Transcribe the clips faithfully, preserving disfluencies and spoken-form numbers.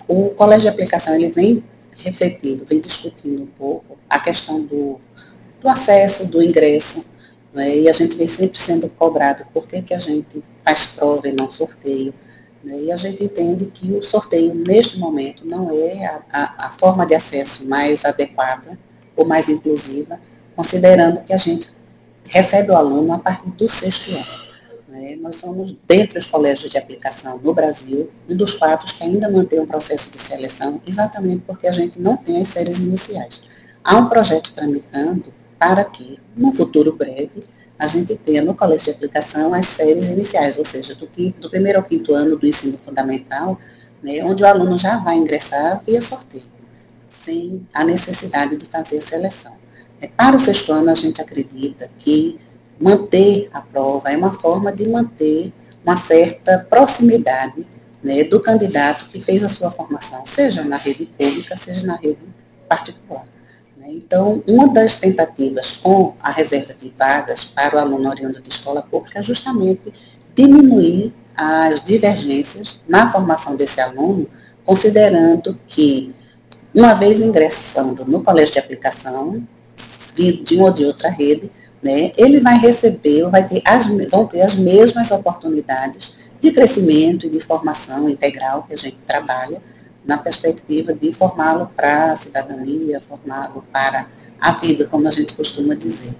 o colégio de aplicação ele vem refletindo, vem discutindo um pouco a questão do, do acesso, do ingresso, né, e a gente vem sempre sendo cobrado por que, que a gente faz prova e não sorteio, né, e a gente entende que o sorteio, neste momento, não é a, a, a forma de acesso mais adequada ou mais inclusiva, considerando que a gente recebe o aluno a partir do sexto ano. Né? Nós somos, dentre os colégios de aplicação no Brasil, um dos quatro que ainda mantém um processo de seleção, exatamente porque a gente não tem as séries iniciais. Há um projeto tramitando para que, no futuro breve, a gente tenha no colégio de aplicação as séries iniciais, ou seja, do, quinto, do primeiro ao quinto ano do ensino fundamental, né, onde o aluno já vai ingressar via sorteio, sem a necessidade de fazer a seleção. Para o sexto ano, a gente acredita que manter a prova é uma forma de manter uma certa proximidade, né, do candidato que fez a sua formação, seja na rede pública, seja na rede particular. Né. Então, uma das tentativas com a reserva de vagas para o aluno oriundo de escola pública é justamente diminuir as divergências na formação desse aluno, considerando que, uma vez ingressando no colégio de aplicação, de uma ou de outra rede, né, ele vai receber, vai ter as, vão ter as mesmas oportunidades de crescimento e de formação integral que a gente trabalha, na perspectiva de formá-lo para a cidadania, formá-lo para a vida, como a gente costuma dizer.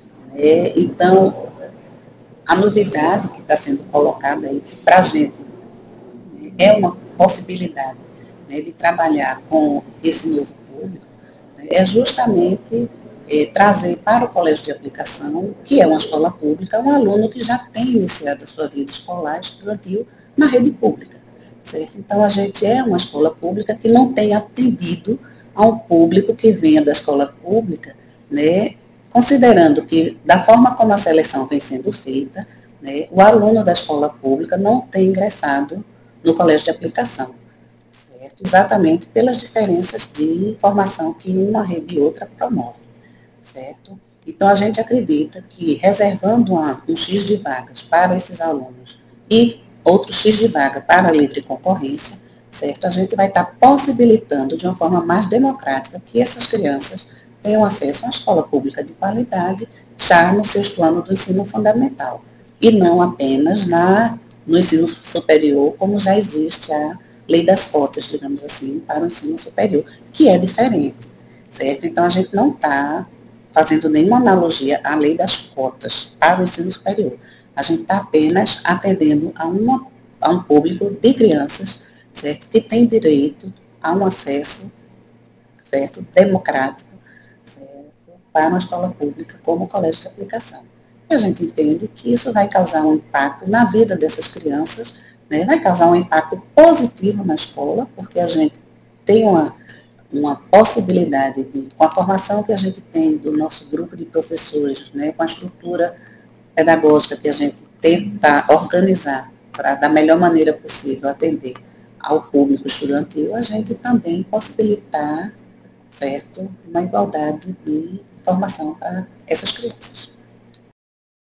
É, então, a novidade que está sendo colocada aí, para a gente, né, é uma possibilidade, né, de trabalhar com esse novo público, né, é justamente é, trazer para o colégio de aplicação, que é uma escola pública, um aluno que já tem iniciado a sua vida escolar estudantil na rede pública, certo? Então, a gente é uma escola pública que não tem atendido a um público que venha da escola pública, né, considerando que, da forma como a seleção vem sendo feita, né, o aluno da escola pública não tem ingressado no colégio de aplicação, certo? Exatamente pelas diferenças de formação que uma rede e outra promove, certo? Então, a gente acredita que, reservando uma, um X de vagas para esses alunos e outro X de vaga para a livre concorrência, certo? A gente vai estar possibilitando, de uma forma mais democrática, que essas crianças tenham acesso a uma escola pública de qualidade já no sexto ano do ensino fundamental, e não apenas na, no ensino superior, como já existe a lei das cotas, digamos assim, para o ensino superior, que é diferente, certo? Então, a gente não está fazendo nenhuma analogia à lei das cotas para o ensino superior. A gente está apenas atendendo a, uma, a um público de crianças, certo, que tem direito a um acesso, certo, democrático, certo, para uma escola pública como o colégio de aplicação. E a gente entende que isso vai causar um impacto na vida dessas crianças, né, vai causar um impacto positivo na escola, porque a gente tem uma, uma possibilidade de, com a formação que a gente tem do nosso grupo de professores, né, com a estrutura pedagógica que a gente tenta organizar para, da melhor maneira possível, atender ao público estudantil, a gente também possibilitar, certo, uma igualdade de formação para essas crianças.